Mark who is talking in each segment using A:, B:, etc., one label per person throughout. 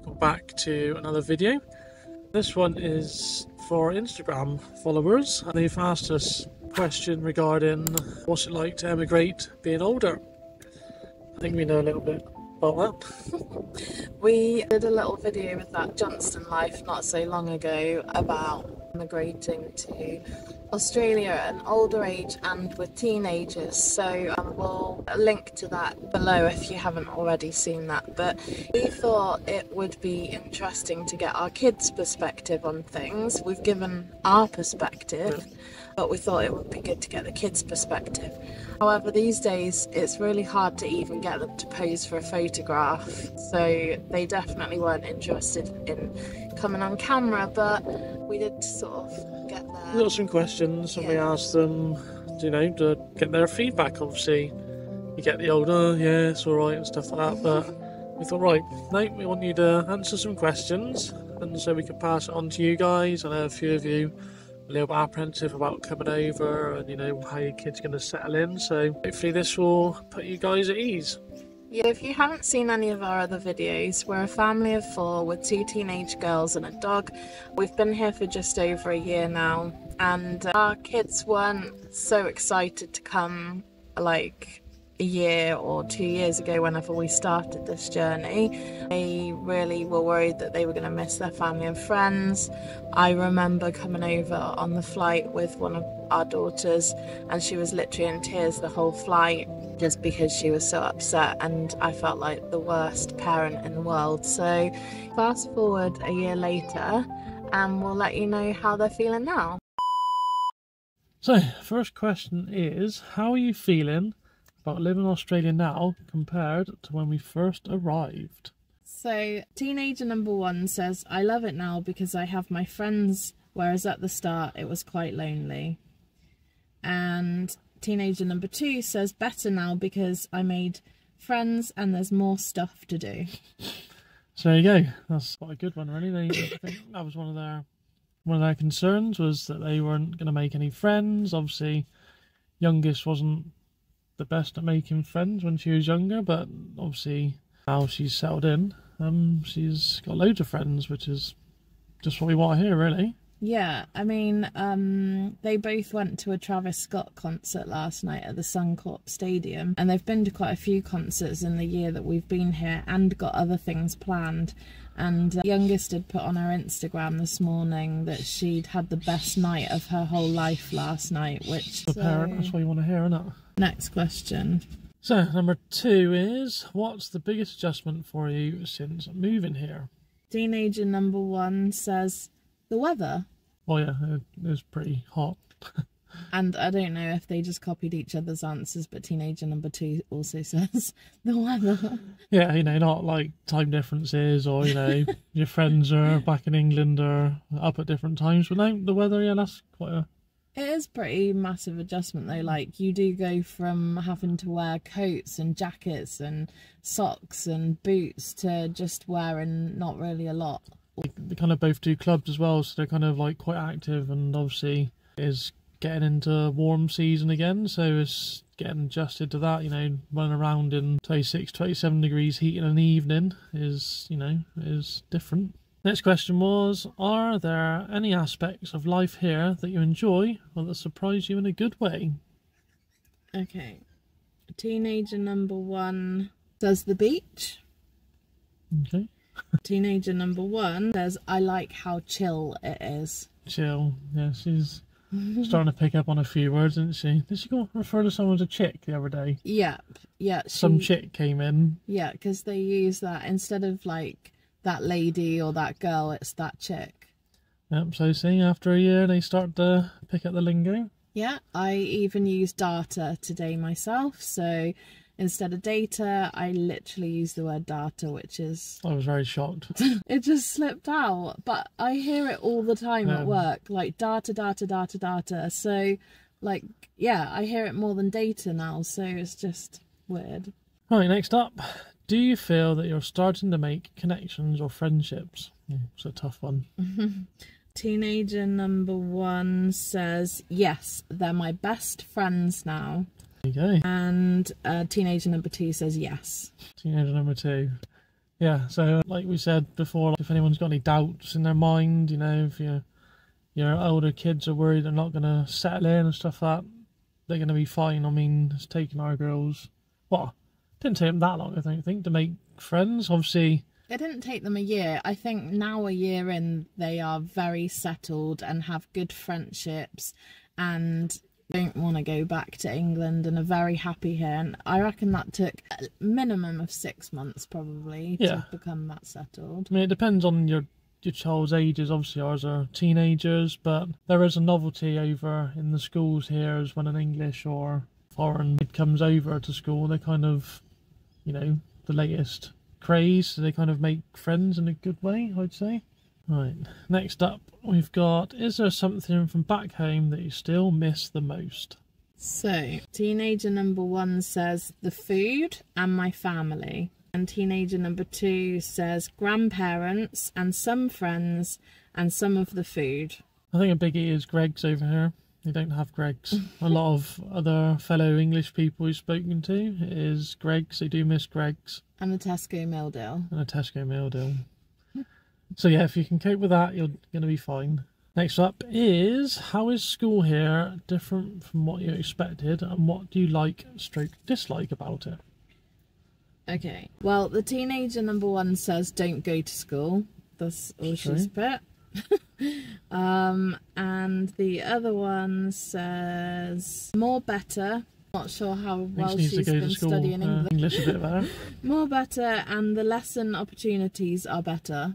A: welcome back to another video. This one is for Instagram followers, and they've asked us a question regarding what's it like to emigrate being older. I think we know a little bit about that.
B: We did a little video with that Johnston Life not so long ago about emigrating to Australia at an older age and with teenagers, so we'll link to that below if you haven't already seen that. But we thought it would be interesting to get our kids' perspective on things. We've given our perspective, but we thought it would be good to get the kids' perspective. However, these days it's really hard to even get them to pose for a photograph, so they definitely weren't interested in coming on camera, but we did sort of get there.
A: We got some questions and we asked them, you know, to get their feedback. Obviously, you get the older, yeah, it's alright and stuff like that, but we thought, right, no, we want you to answer some questions, and so we can pass it on to you guys. I know a few of you a little bit apprehensive about coming over and, you know, how your kid's going to settle in, so hopefully this will put you guys at ease.
B: Yeah, if you haven't seen any of our other videos, we're a family of 4 with 2 teenage girls and a dog. We've been here for just over a year now, and our kids weren't so excited to come like a year or 2 years ago whenever we started this journey. They really were worried that they were going to miss their family and friends. I remember coming over on the flight with one of our daughters, and she was literally in tears the whole flight just because she was so upset, and I felt like the worst parent in the world. So fast forward a year later and we'll let you know how they're feeling now.
A: So first question is, how are you feeling about living in Australia now compared to when we first arrived?
B: So teenager number 1 says, I love it now because I have my friends, whereas at the start it was quite lonely. And teenager number 2 says, better now because I made friends and there's more stuff to do.
A: So there you go. That's quite a good one, really. I think that was one of their concerns, was that they weren't going to make any friends. Obviously, youngest wasn't the best at making friends when she was younger, but obviously now she's settled in, she's got loads of friends, which is just what we want to hear, really.
B: Yeah, I mean, they both went to a Travis Scott concert last night at the Suncorp Stadium, and they've been to quite a few concerts in the year that we've been here and got other things planned. And youngest had put on her Instagram this morning that she'd had the best night of her whole life last night, which...
A: The parent, that's what you want to hear, isn't it?
B: Next question.
A: So, number 2 is, what's the biggest adjustment for you since moving here?
B: Teenager number 1 says, the weather.
A: Oh yeah, it was pretty hot.
B: And I don't know if they just copied each other's answers, but teenager number 2 also says the weather.
A: Yeah, you know, not like time differences or, you know, your friends are back in England or up at different times. But no, the weather, yeah, that's quite a...
B: It is pretty massive adjustment though. Like, you do go from having to wear coats and jackets and socks and boots to just wearing not really a lot.
A: They kind of both do clubs as well, so they're kind of like quite active, and obviously it is getting into warm season again, so it's getting adjusted to that. You know, running around in 26, 27 degrees heat in an evening is, you know, is different. Next question was, are there any aspects of life here that you enjoy or that surprise you in a good way?
B: Okay, teenager number 1 says the beach.
A: Okay.
B: Teenager number 1 says, I like how chill it is.
A: Chill, yeah, she's starting to pick up on a few words, isn't she? Did she go refer to someone as a chick the other day?
B: Yeah, yeah.
A: Some chick came in.
B: Yeah, because they use that instead of like that lady or that girl, it's that chick.
A: Yep, so see, after a year they start to pick up the lingo.
B: Yeah, I even used data today myself, so instead of data, I literally used the word data, which is...
A: I was very shocked.
B: It just slipped out, but I hear it all the time at work, like data, data, data, data. So, like, yeah, I hear it more than data now, so it's just weird.
A: Right, next up. Do you feel that you're starting to make connections or friendships? It's a tough one.
B: Teenager number 1 says, yes, they're my best friends now.
A: There you go.
B: And teenager number 2 says yes.
A: Teenager number 2. Yeah, so like we said before, if anyone's got any doubts in their mind, you know, if your older kids are worried they're not going to settle in and stuff like that, they're going to be fine. I mean, it's taken our girls, what, didn't take them that long, I don't think, to make friends. Obviously,
B: it didn't take them a year. I think now a year in, they are very settled and have good friendships and don't want to go back to England and are very happy here. And I reckon that took a minimum of 6 months probably to become that settled.
A: I mean, it depends on your child's ages. Obviously ours are teenagers, but there is a novelty over in the schools here as when an English or foreign kid comes over to school, they kind of, you know, the latest craze, so they kind of make friends in a good way, I'd say. Right, next up we've got, is there something from back home that you still miss the most?
B: So, teenager number 1 says the food and my family. And teenager number 2 says grandparents and some friends and some of the food.
A: I think a biggie is Greggs over here. They don't have Greggs. A lot of other fellow English people we've spoken to is Greggs. They do miss Greggs.
B: And a Tesco meal deal.
A: And a Tesco meal deal. So yeah, if you can cope with that, you're going to be fine. Next up is, how is school here different from what you expected, and what do you like / dislike about it?
B: Okay, well, the teenager number 1 says don't go to school. That's all she's put. And the other one says more better. Not sure how well she's been studying
A: English a bit better.
B: More better, and the lesson opportunities are better.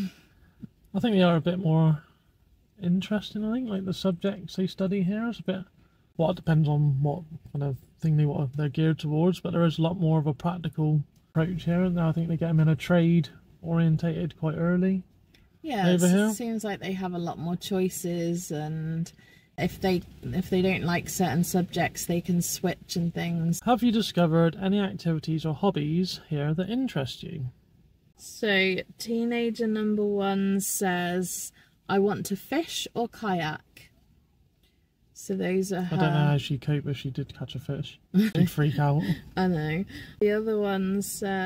A: I think they are a bit more interesting. I think like the subjects they study here is a bit, well, it depends on what kind of thing they're geared towards, but there is a lot more of a practical approach here, and I think they get them in a trade orientated quite early.
B: Yeah, it seems like they have a lot more choices, and if they don't like certain subjects, they can switch and things.
A: Have you discovered any activities or hobbies here that interest you?
B: So, teenager number 1 says, I want to fish or kayak. So those are her...
A: I don't know how she'd cope if she did catch a fish. She'd freak out.
B: I know. The other one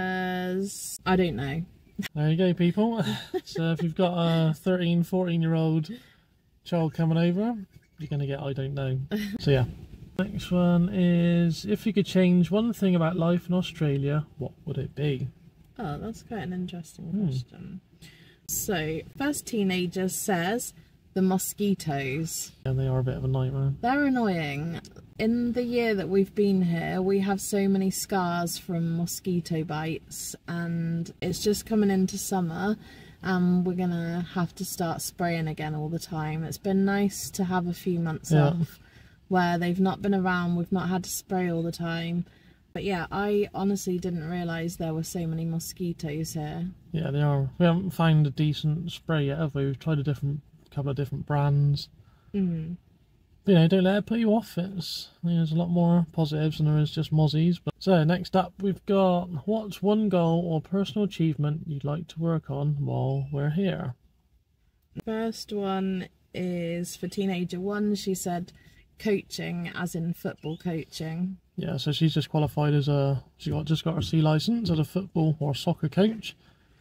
B: says, I don't know.
A: There you go, people. So if you've got a 13, 14-year-old child coming over, you're going to get I don't know. So yeah. Next one is, if you could change one thing about life in Australia, what would it be?
B: Oh, that's quite an interesting question. So, first teenager says the mosquitoes.
A: Yeah, they are a bit of a nightmare.
B: They're annoying. In the year that we've been here, we have so many scars from mosquito bites, and it's just coming into summer and we're gonna have to start spraying again all the time. It's been nice to have a few months off where they've not been around, we've not had to spray all the time. But yeah, I honestly didn't realise there were so many mosquitoes here. Yeah,
A: they are. We haven't found a decent spray yet, have we? We've tried a couple of different brands.
B: Mm.
A: But, you know, don't let it put you off. There's a lot more positives than there is just mozzies. But so next up, we've got, what's one goal or personal achievement you'd like to work on while we're here?
B: First one is for teenager 1. She said coaching, as in football coaching.
A: Yeah, so she's just qualified as just got her C licence as a football or soccer coach.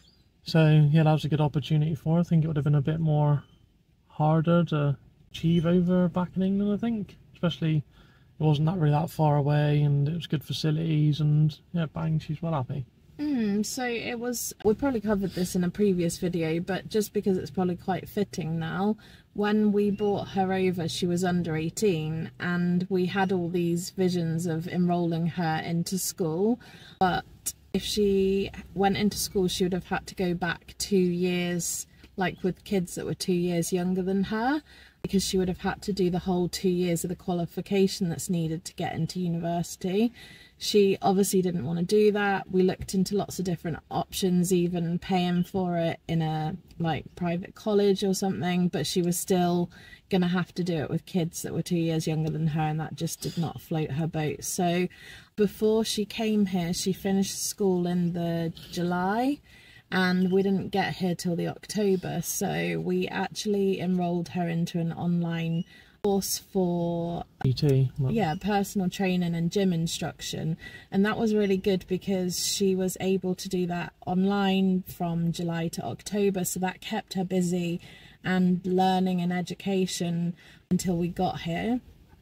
A: So yeah, that was a good opportunity for her. I think it would have been a bit more harder to achieve over back in England, I think. Especially it wasn't really that far away, and it was good facilities, and yeah, bang, she's well happy.
B: So it was, we probably covered this in a previous video, but just because it's probably quite fitting now, when we brought her over, she was under 18, and we had all these visions of enrolling her into school, but if she went into school, she would have had to go back 2 years, like with kids that were 2 years younger than her, because she would have had to do the whole 2 years of the qualification that's needed to get into university. She obviously didn't want to do that. We looked into lots of different options, even paying for it in a private college or something, but she was still gonna have to do it with kids that were 2 years younger than her, and that just did not float her boat. So before she came here, she finished school in the July, and we didn't get here till the October, so we actually enrolled her into an online course for
A: PT.
B: yeah, personal training and gym instruction, and that was really good because she was able to do that online from July to October, so that kept her busy and learning and education until we got here.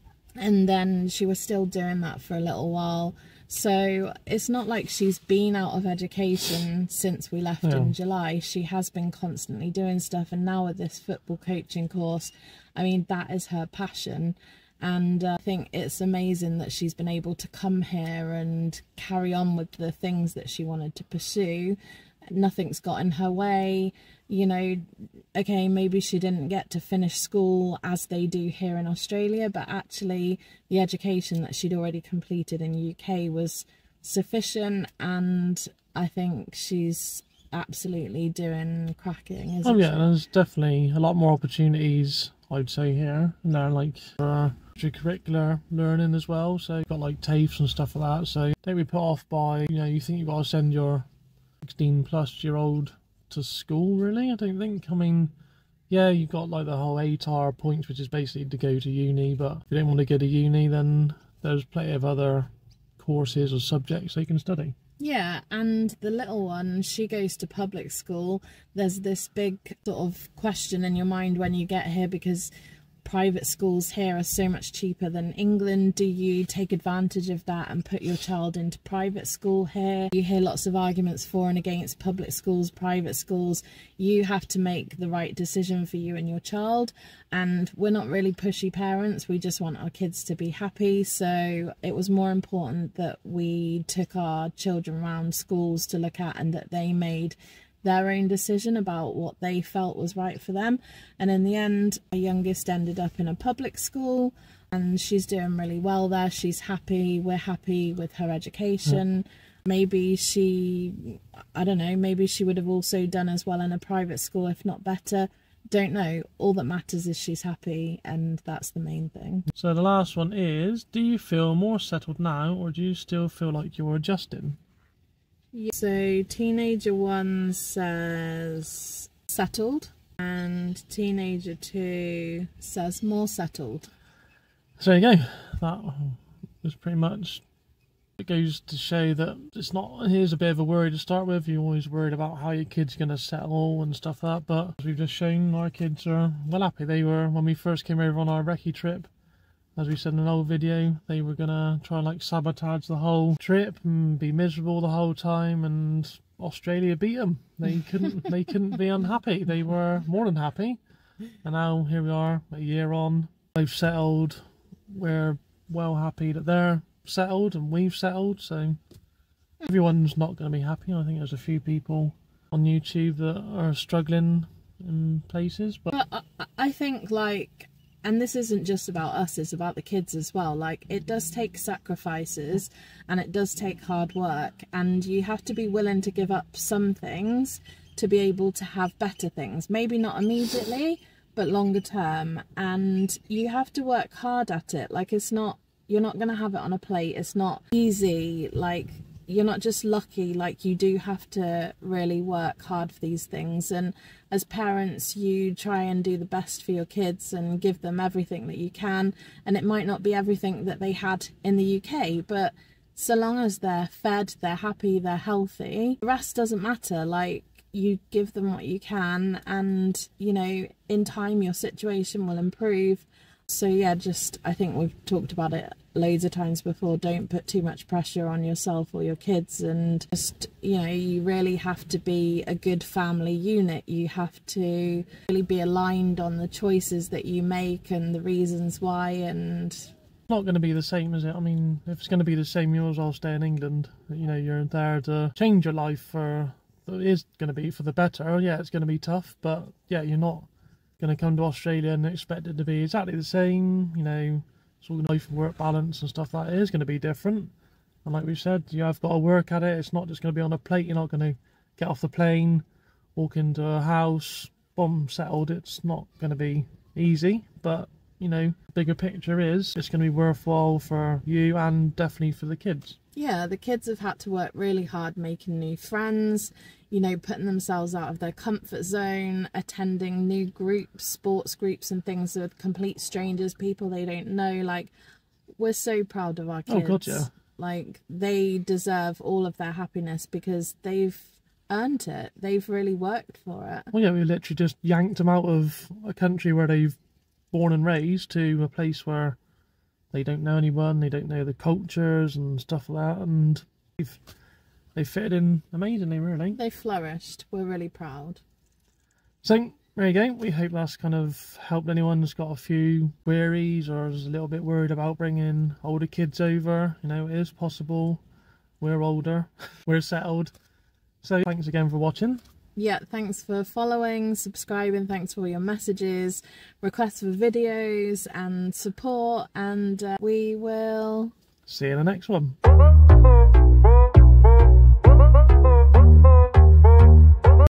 B: And then she was still doing that for a little while, so it's not like she's been out of education since we left in July. She has been constantly doing stuff, and now with this football coaching course, I mean, that is her passion. And I think it's amazing that she's been able to come here and carry on with the things that she wanted to pursue. Nothing's got in her way, you know. Okay, maybe she didn't get to finish school as they do here in Australia, but actually the education that she'd already completed in UK was sufficient, and I think she's absolutely doing cracking, isn't she?
A: There's definitely a lot more opportunities, I'd say, here, and they're like extracurricular learning as well, so you've got like TAFEs and stuff like that. So don't be put off by, you know, you think you've got to send your 16-plus-year-old to school, really. I don't think. I mean, yeah, you've got like the whole ATAR points, which is basically to go to uni, but if you don't want to go to uni, then there's plenty of other courses or subjects they can study.
B: Yeah, and the little one, she goes to public school. There's this big sort of question in your mind when you get here, because private schools here are so much cheaper than England. Do you take advantage of that and put your child into private school here? You hear lots of arguments for and against public schools, private schools. You have to make the right decision for you and your child, and we're not really pushy parents. We just want our kids to be happy, so it was more important that we took our children around schools to look at, and that they made their own decision about what they felt was right for them. And in the end, our youngest ended up in a public school, and she's doing really well there. She's happy. We're happy with her education. Maybe she, I don't know, maybe she would have also done as well in a private school, if not better. Don't know. All that matters is she's happy, and that's the main thing.
A: So the last one is, do you feel more settled now, or do you still feel like you're adjusting?
B: So teenager 1 says settled, and teenager 2 says more settled.
A: So there you go. That was pretty much, it goes to show that it's not, here's a bit of a worry to start with. You're always worried about how your kid's going to settle and stuff like that, but as we've just shown, our kids are well happy. They were, when we first came over on our recce trip, as we said in an old video, they were gonna try and like sabotage the whole trip and be miserable the whole time, and Australia beat them. They couldn't be unhappy. They were more than happy. And now here we are, a year on. They've settled. We're well happy that they're settled and we've settled. So everyone's not going to be happy. I think there's a few people on YouTube that are struggling in places, but
B: I think, like, and this isn't just about us, it's about the kids as well. Like, it does take sacrifices and it does take hard work, and you have to be willing to give up some things to be able to have better things. Maybe not immediately, but longer term. And you have to work hard at it. Like, it's not, you're not going to have it on a plate. It's not easy. Like, you're not just lucky. Like, you do have to really work hard for these things, and as parents you try and do the best for your kids and give them everything that you can, and it might not be everything that they had in the UK, but so long as they're fed, they're happy, they're healthy, the rest doesn't matter. Like, you give them what you can, and you know, in time your situation will improve. So yeah, just, I think we've talked about it loads of times before, don't put too much pressure on yourself or your kids, and just, you know, you really have to be a good family unit. You have to really be aligned on the choices that you make and the reasons why. And
A: not going to be the same, is it? I mean, if it's going to be the same, you as well stay in England. You know, you're there to change your life for, it is going to be for the better. Yeah, it's going to be tough, but yeah, you're not going to come to Australia and expect it to be exactly the same. You know, sort of life and work balance and stuff like that is going to be different. And like we said, you have got to work at it. It's not just going to be on a plate. You're not going to get off the plane, walk into a house, boom, settled. It's not going to be easy, but you know, bigger picture is it's going to be worthwhile for you and definitely for the kids.
B: Yeah, the kids have had to work really hard making new friends, you know, putting themselves out of their comfort zone, attending new groups, sports groups and things with complete strangers, people they don't know. Like, we're so proud of our kids.
A: Oh God, yeah.
B: Like, they deserve all of their happiness because they've earned it. They've really worked for it.
A: Well, yeah, we literally just yanked them out of a country where they've born and raised to a place where they don't know anyone, they don't know the cultures and stuff like that, and they fitted in amazingly, really.
B: They flourished. We're really proud.
A: So, there you go. We hope that's kind of helped anyone that's got a few queries or is a little bit worried about bringing older kids over. You know, it is possible. We're older. We're settled. So, thanks again for watching.
B: Yeah, thanks for following, subscribing, thanks for all your messages, requests for videos and support, and we will
A: see you in the next one.